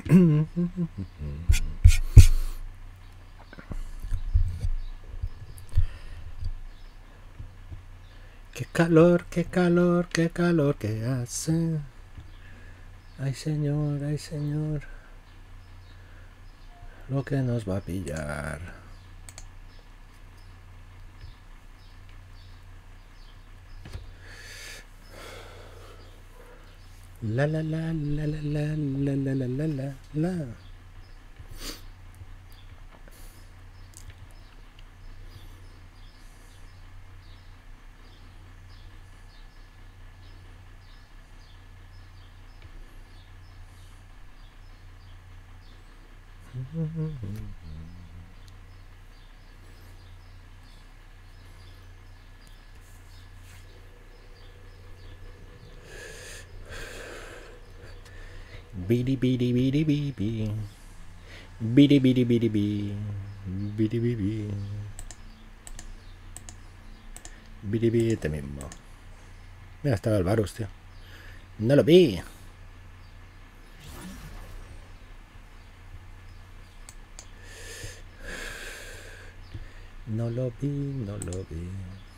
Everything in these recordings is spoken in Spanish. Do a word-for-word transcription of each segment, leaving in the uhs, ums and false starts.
Qué calor, qué calor, qué calor que hace. Ay señor, ay señor, lo que nos va a pillar. La la la la la la la la la la la la. Bidi bidi bidi bidi. Bidi bidi bidi bidi. Bidi bidi. Bidi bidi este mismo. Mira, estaba el Varus, tío. No lo vi. No lo vi, no lo vi.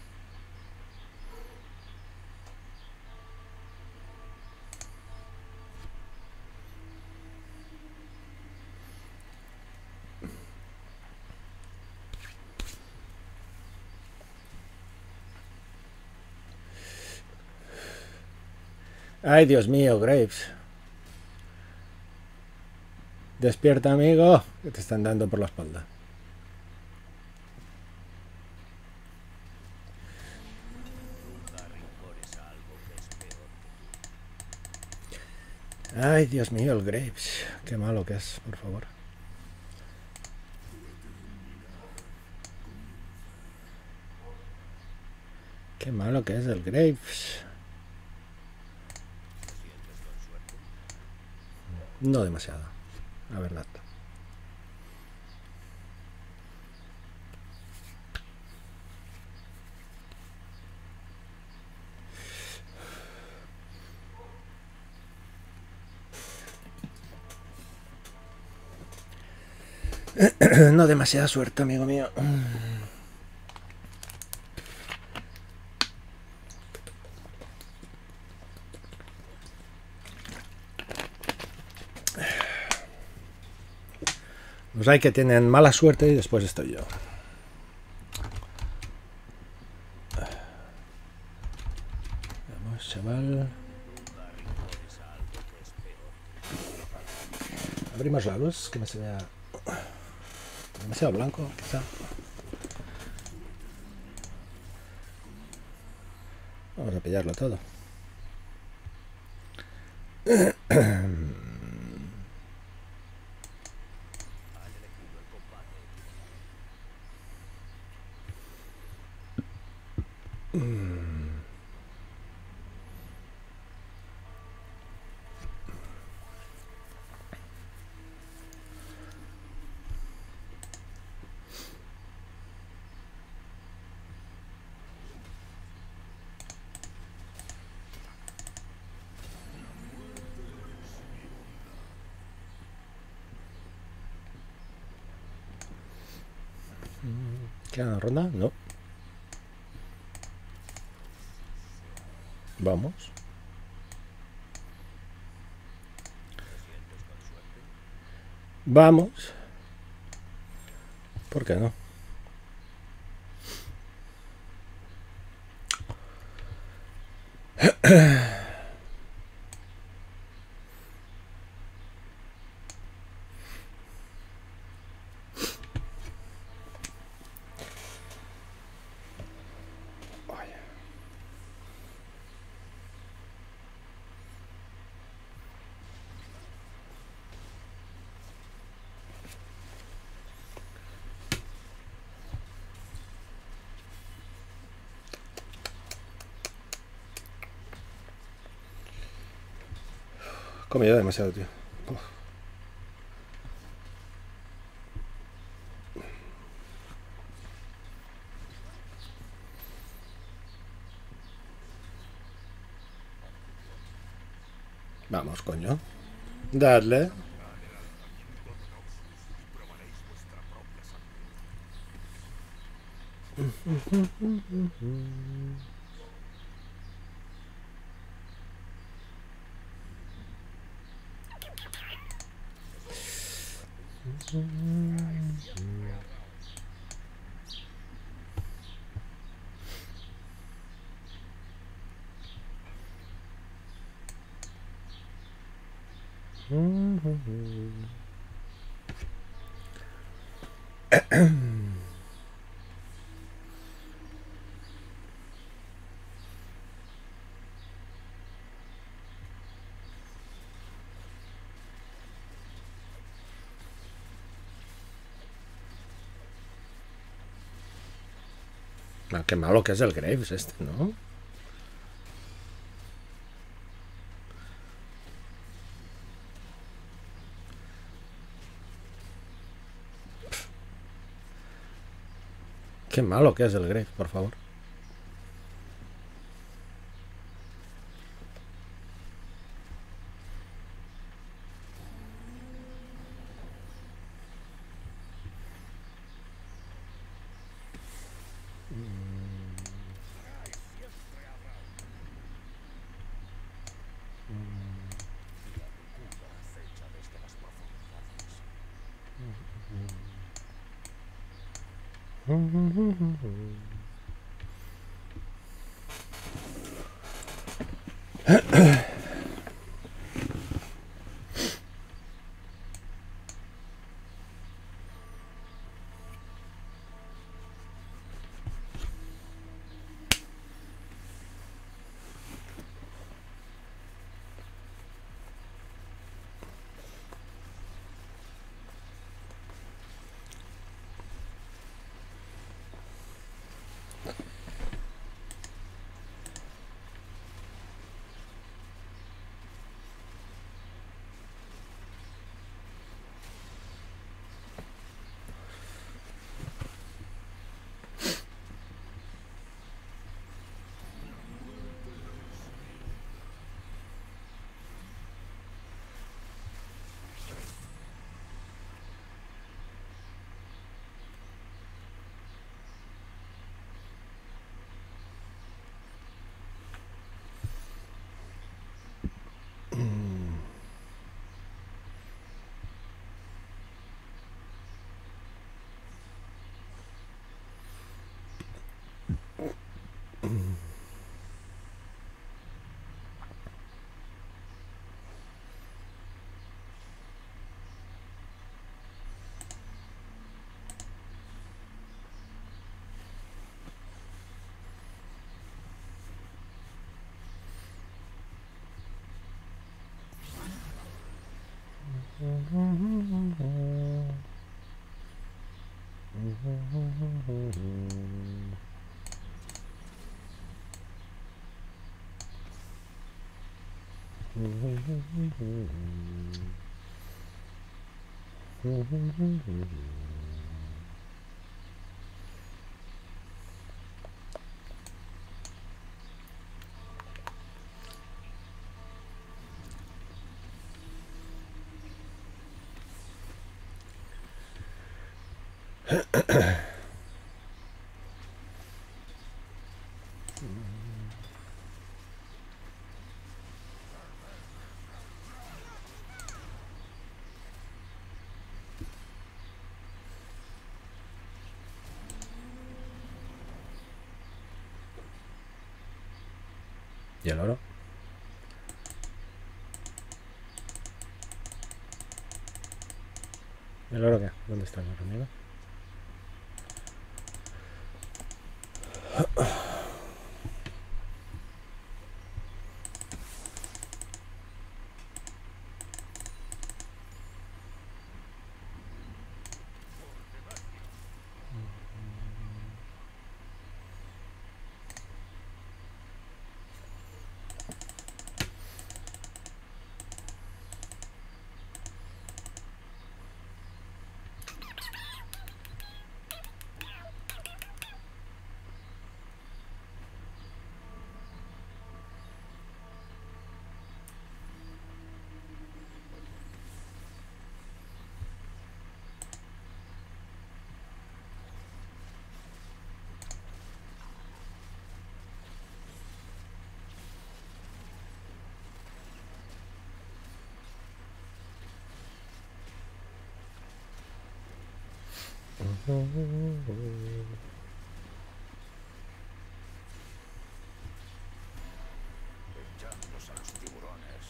Ay, Dios mío, Graves. Despierta, amigo, que te están dando por la espalda. Ay, Dios mío, el Graves. Qué malo que es, por favor. Qué malo que es el Graves. No demasiado, la verdad. No demasiada suerte, amigo mío. Pues hay que tienen mala suerte y después estoy yo. Vamos, chaval. Abrimos la luz, que no se vea demasiado blanco, quizá. Vamos a pillarlo todo. ¿Queda una ronda? No. Vamos. Vamos. ¿Por qué no? Comido demasiado, tío. Uf. Vamos, coño. Dadle. Ah, qué malo que es el Graves este, ¿no? Qué malo que es el Graves, por favor. ¿Y el oro? ¿El oro qué? ¿Dónde está el oro, amigo? Echadlos a los tiburones.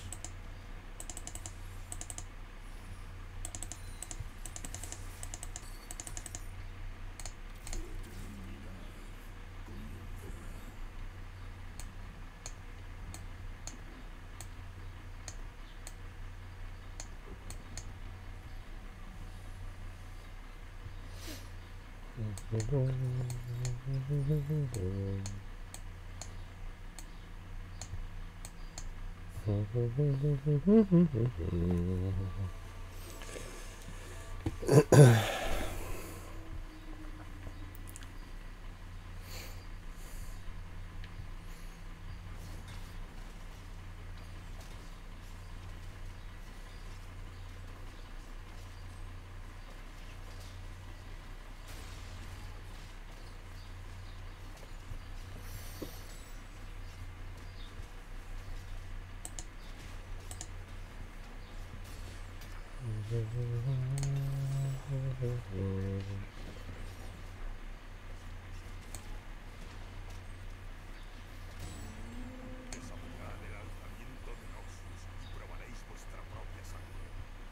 Desafiad el alzamiento de Noxus y probaréis vuestra propia sangre.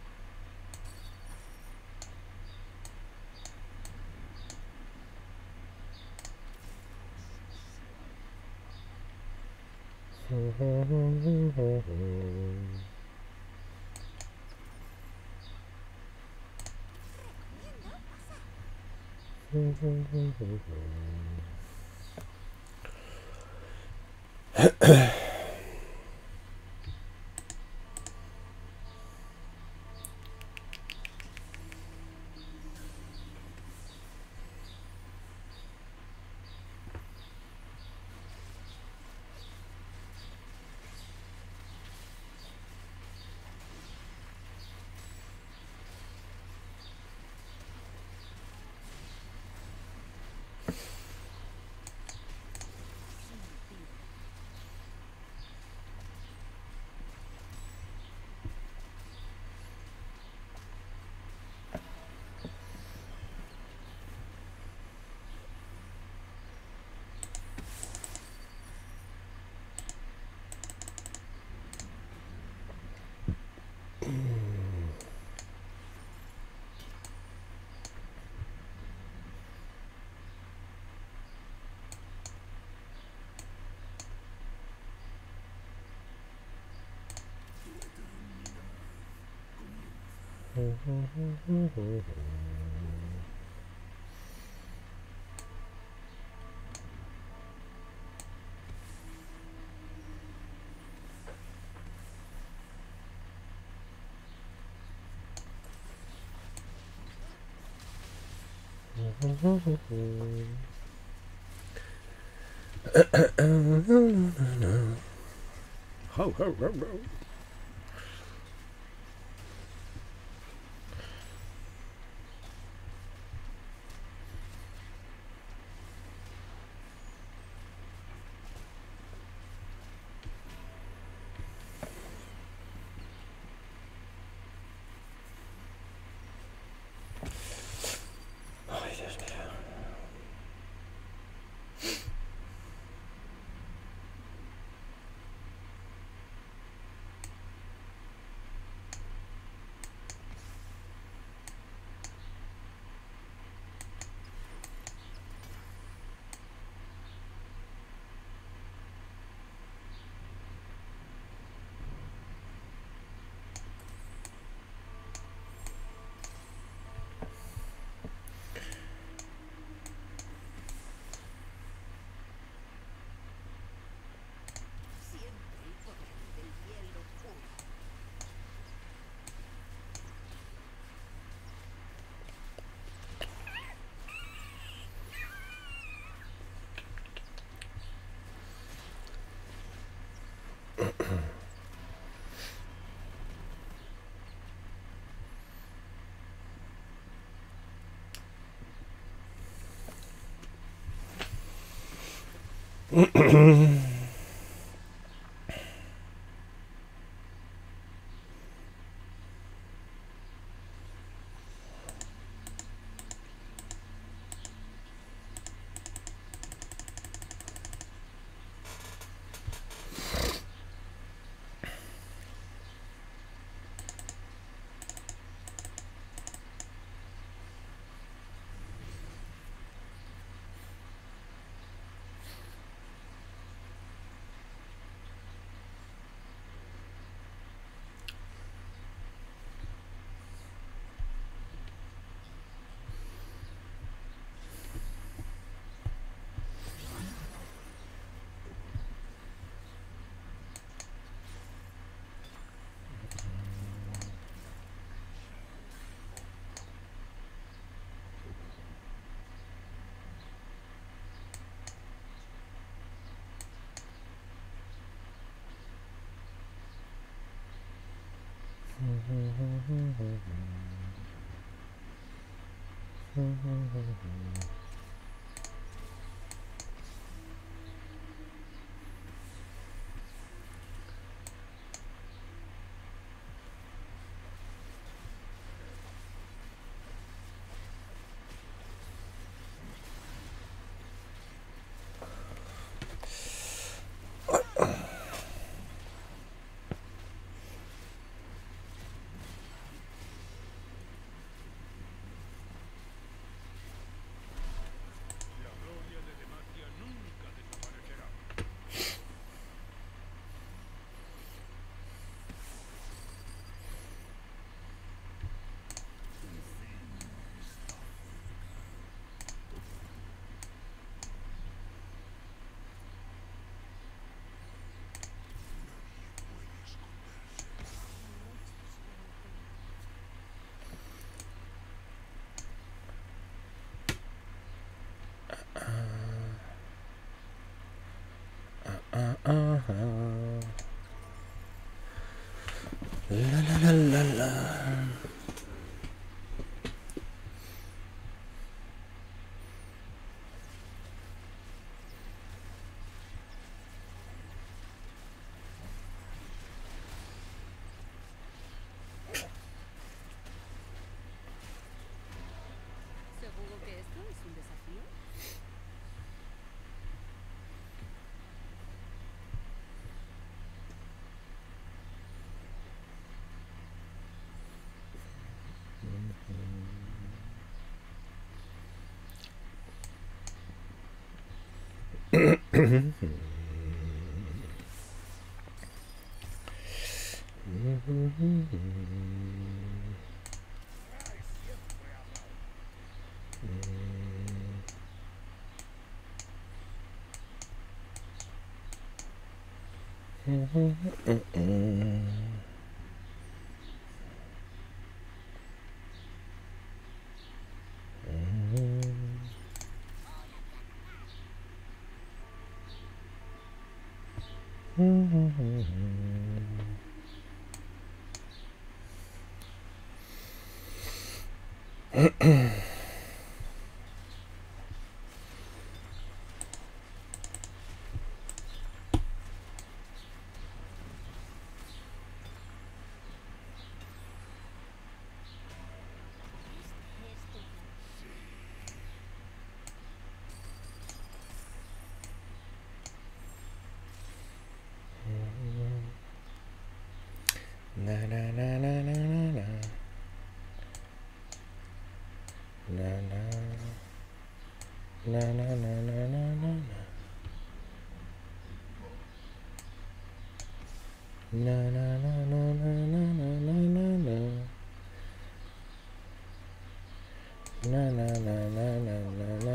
Ho, ho, ho, ho. Ay, Dios mío. Siempre el poder del hielo puro. La gloria de Demacia nunca desaparecerá. Ah, ah, ah. La la la la la. ¿Seguro que esto es un desafío? Esto Na na na na na na na. Na na. Na na na na na na na. Na na na na na na na na na na. Na na na na na na na.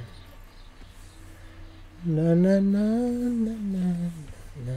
Na na na na na na.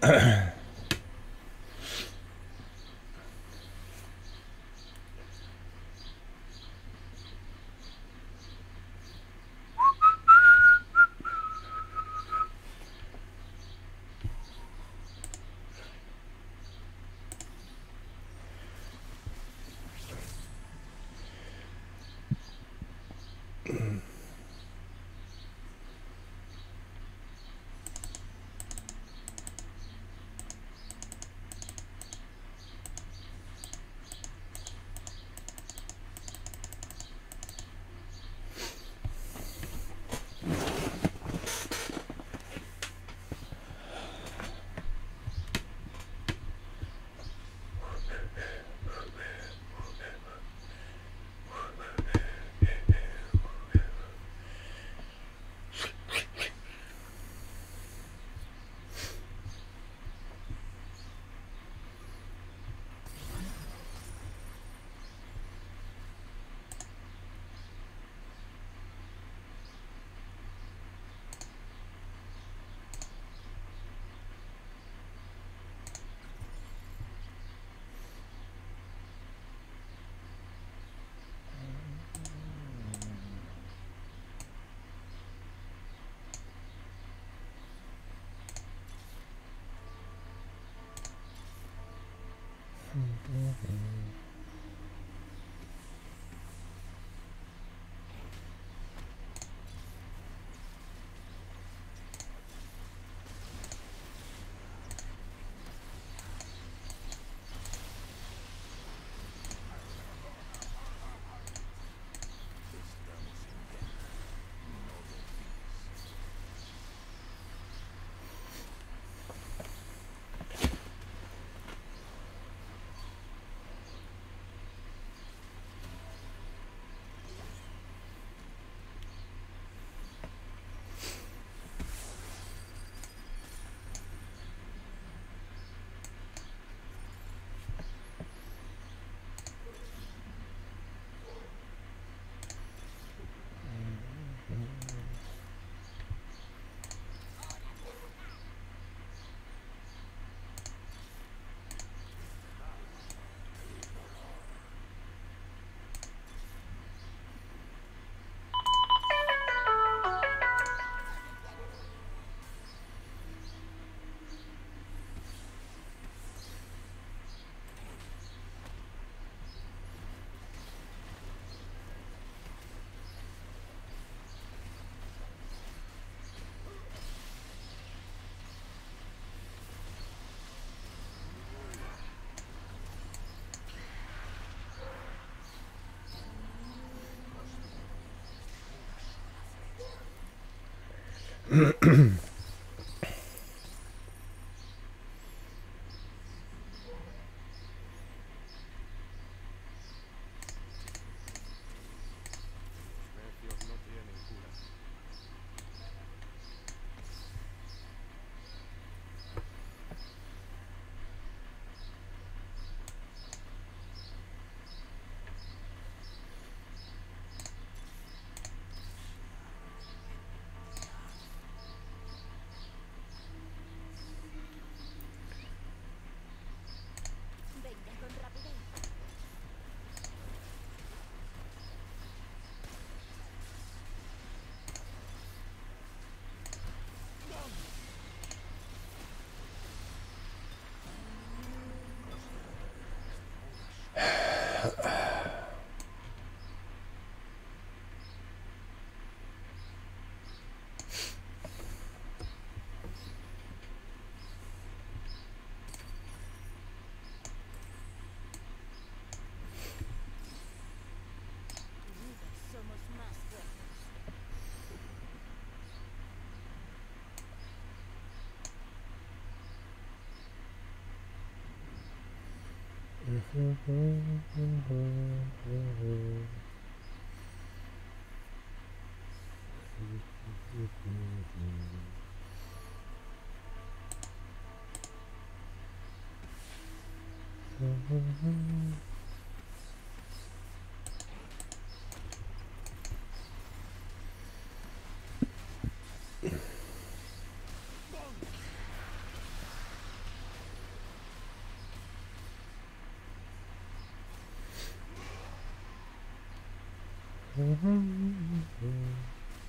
Necios no tienen cura. Venga con rapidez. Unidos somos más fuertes.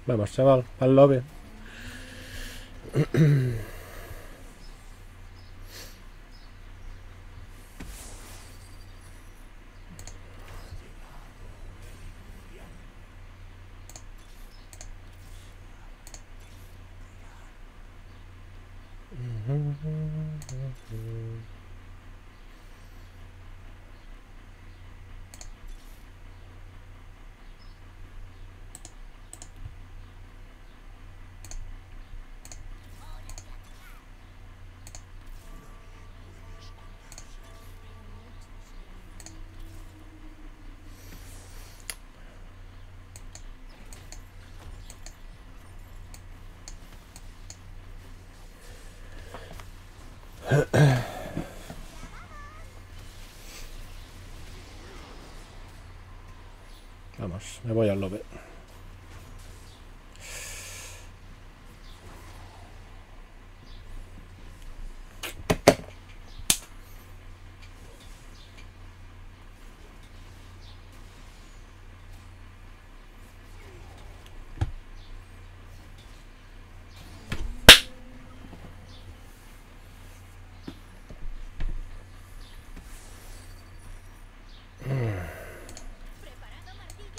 Vamos, chaval, al lobby. Vamos, me voy al lobby. ¿Preparando martillo?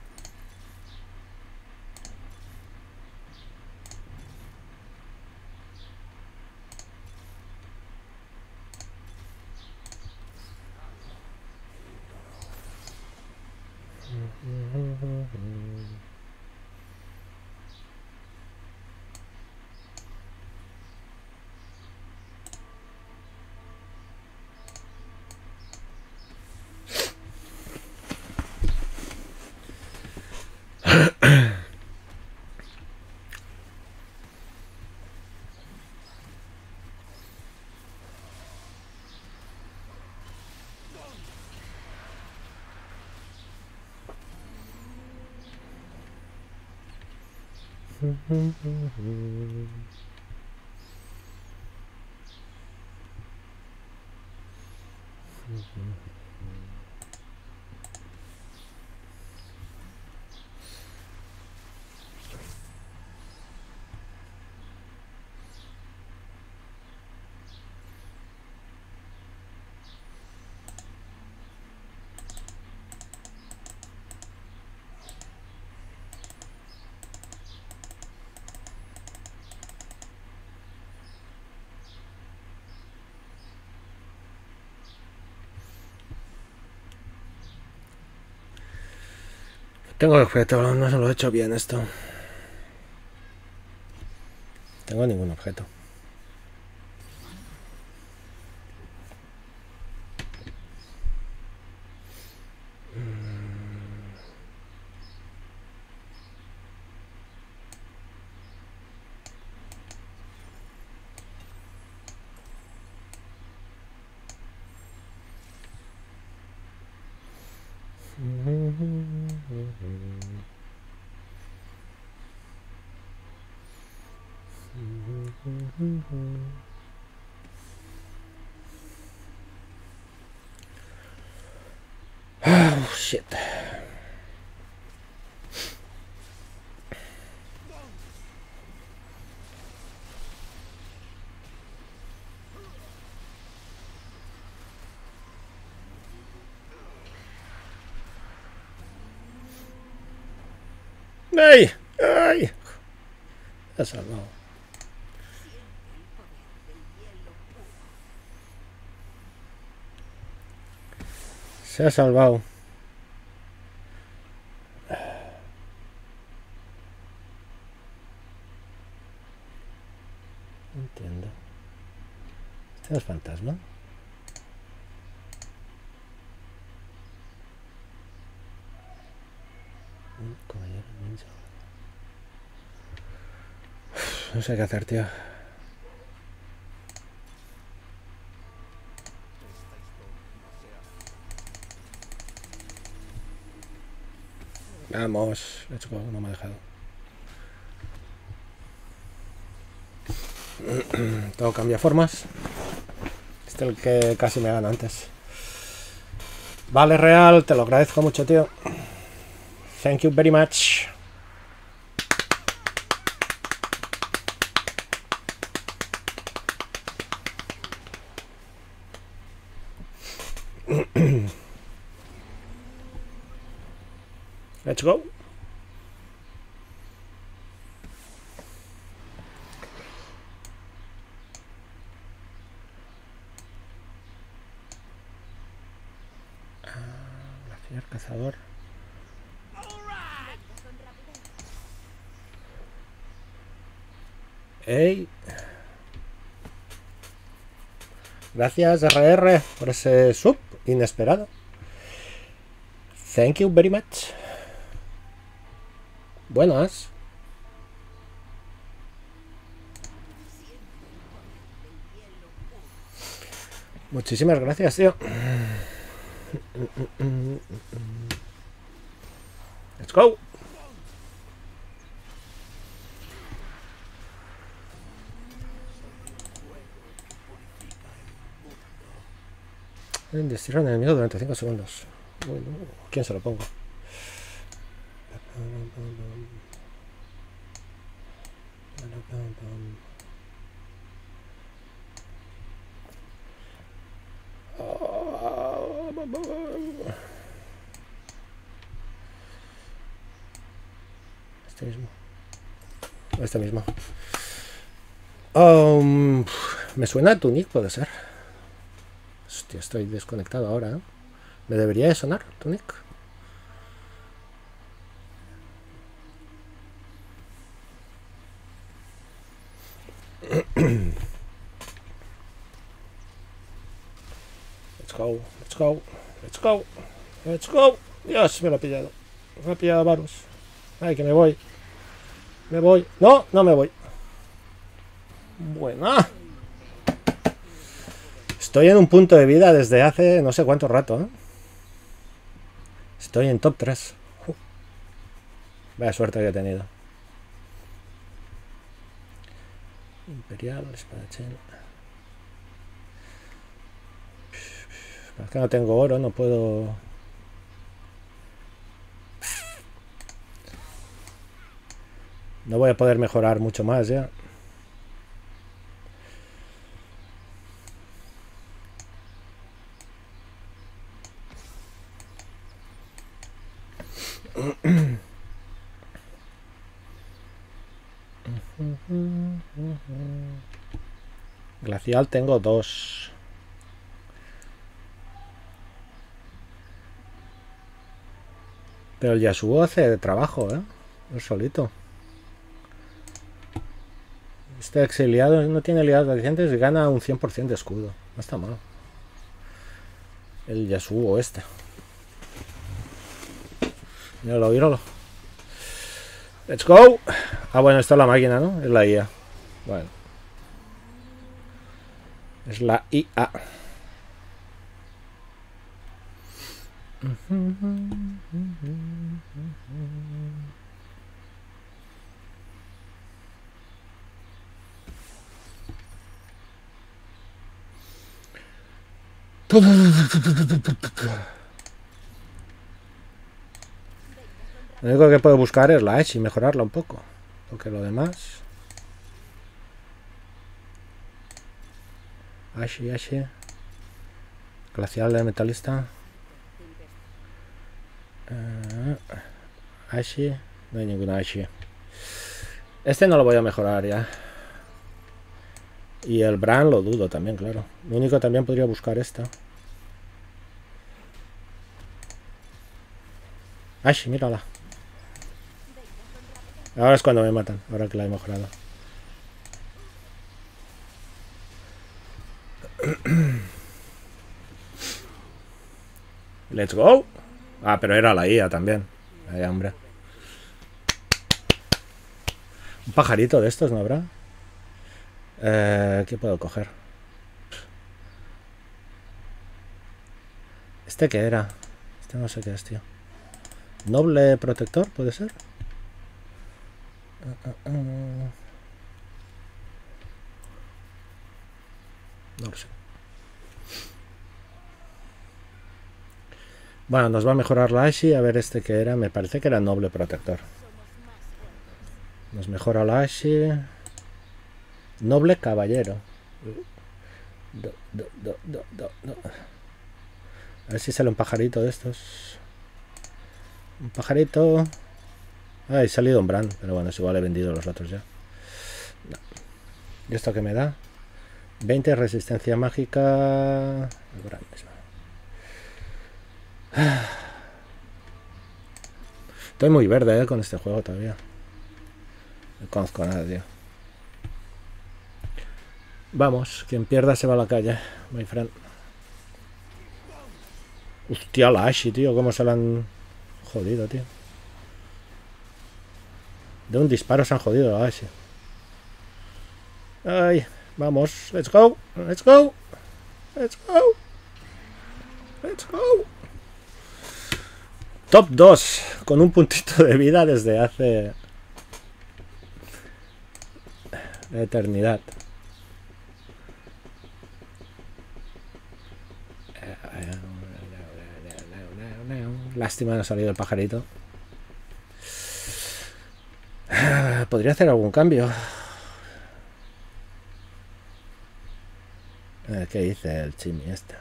Tengo objeto, no se lo he hecho bien esto. Tengo ningún objeto. Oh, shit. ¡Ay! ¡Ay! Se ha salvado. Se ha salvado. No entiendo. ¿Este no es fantasma? Un caballero ninja. No sé qué hacer, tío. Vamos, let's go, no me ha dejado. Todo cambia formas. Este es el que casi me gana antes. Vale, Real, te lo agradezco mucho, tío. Thank you very much. Let's go. Glaciar, cazador. Ey. Gracias R R por ese sub inesperado. Thank you very much. Buenas. Muchísimas gracias, tío. Let's go. Destruir un enemigo durante cinco segundos. Uy, no. ¿Quién se lo pongo? Este mismo. Este mismo. Um, me suena a Tunic, puede ser. Hostia, estoy desconectado ahora, ¿eh? ¿Me debería de sonar, Tunic? Let's go, let's go, let's go, let's go. Dios, me lo ha pillado. Me ha pillado Varus. Ay, que me voy. Me voy. No, no me voy. Buena. Estoy en un punto de vida desde hace no sé cuánto rato, ¿eh? Estoy en top tres. Uh. Vaya suerte que he tenido. Imperial, espadachín. Es que no tengo oro, no puedo... No voy a poder mejorar mucho más ya. Glacial tengo dos. Pero el Yasuo hace de trabajo, ¿eh? No solito. Este exiliado no tiene aliados recientes y gana un cien por ciento de escudo. No está mal. El Yasuo este. Míralo, míralo. Let's go. Ah, bueno, esto es la máquina, ¿no? Es la I A. Bueno. Es la I A. Lo único que puedo buscar es la H y mejorarla un poco. Porque lo demás... Ashi, Ashi. Glacial de metalista. Uh, Ashi. No hay ninguna Ashi. Este no lo voy a mejorar ya. Y el Bran lo dudo también, claro. Lo único también podría buscar esta. Ashi, mírala. Ahora es cuando me matan, ahora que la he mejorado. Let's go. Ah, pero era la I A también. Ay, hombre. Un pajarito de estos, ¿no habrá? Eh, ¿Qué puedo coger? ¿Este qué era? Este no sé qué es, tío. ¿Noble protector, puede ser? Uh, uh, uh. No lo sé. Bueno, nos va a mejorar la Ashi. A ver este que era. Me parece que era noble protector. Nos mejora la Ashi. Noble caballero. Do, do, do, do, do, do. A ver si sale un pajarito de estos. Un pajarito. Ah, he salido un brand, pero bueno, es igual, he vendido los otros ya. No. ¿Y esto qué me da? veinte resistencia mágica. El brand mismo. Estoy muy verde eh, con este juego todavía. No conozco nada, tío. Vamos, quien pierda se va a la calle, my friend. Hostia, la Ashi, tío, cómo se la han jodido, tío. De un disparo se han jodido la Ashi. Ay, vamos, let's go, let's go, let's go, let's go. Top dos, con un puntito de vida desde hace eternidad. Lástima no ha salido el pajarito. Podría hacer algún cambio. ¿Qué dice el chimi este?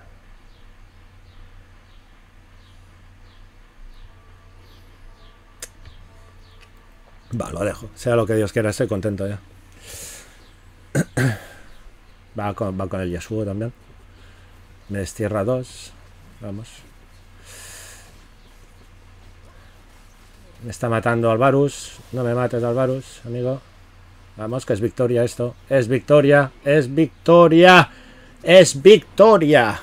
Va, lo dejo. Sea lo que Dios quiera, estoy contento ya. Va con, va con el Yasuo también. Me destierra dos. Vamos. Me está matando Alvarus. No me mates, Alvarus, amigo. Vamos, que es victoria esto. Es victoria. Es victoria. Es victoria.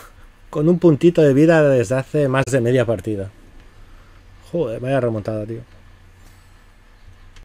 Con un puntito de vida desde hace más de media partida. Joder, vaya remontada, tío.